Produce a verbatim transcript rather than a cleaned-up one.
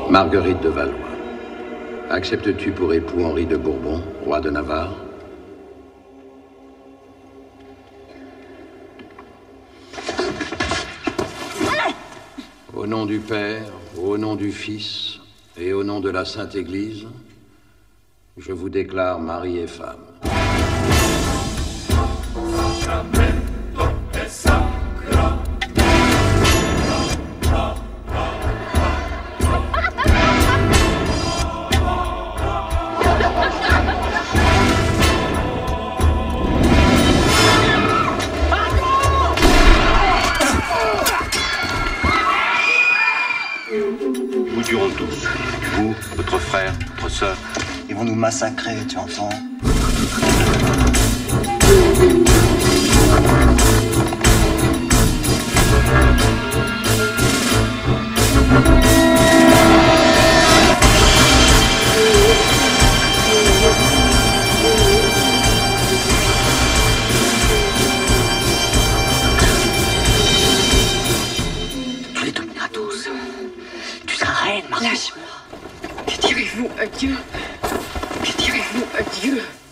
Marguerite de Valois. Acceptes-tu pour époux Henri de Bourbon, roi de Navarre? Au nom du Père, au nom du Fils et au nom de la Sainte Église, je vous déclare mari et femme. Nous tuerons tous. Vous, votre frère, votre sœur. Ils vont nous massacrer, tu entends? Tu les domines à tous. Tu seras reine, Margot. Lâche-moi. Que direz-vous à Dieu? Que direz-vous à Dieu?